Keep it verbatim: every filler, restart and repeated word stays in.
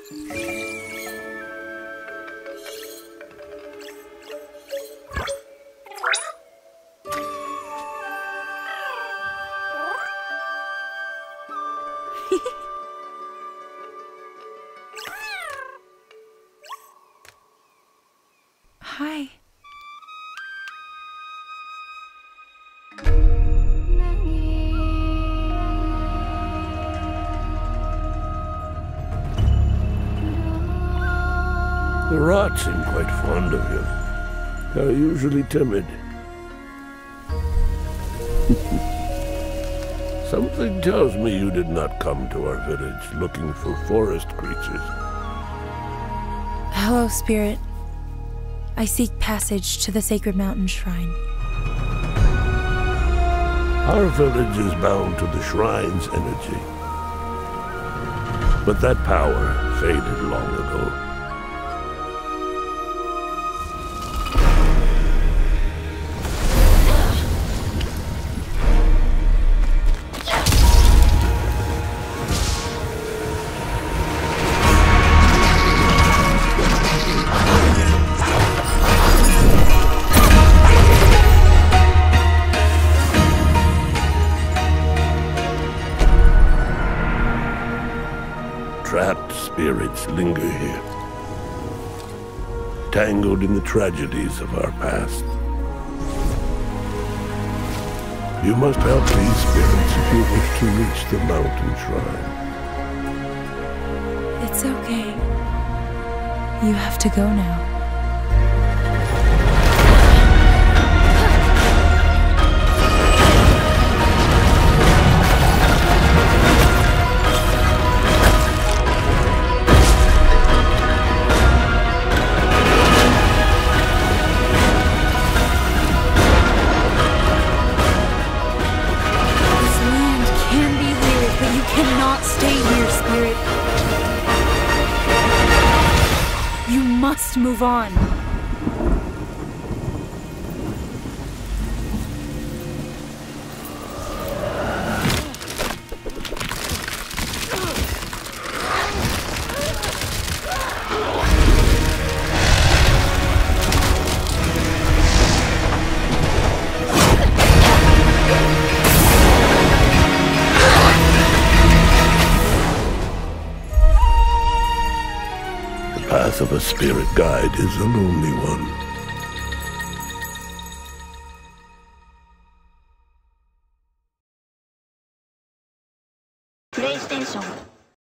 Hi. The rats seem quite fond of you. They're usually timid. Something tells me you did not come to our village looking for forest creatures. Hello, Spirit. I seek passage to the sacred mountain shrine. Our village is bound to the shrine's energy. But that power faded long ago. Trapped spirits linger here, tangled in the tragedies of our past. You must help these spirits if you wish to reach the mountain shrine. It's okay. You have to go now. Cannot stay here, Spirit. You must move on. The path of a spirit guide is a lonely one. PlayStation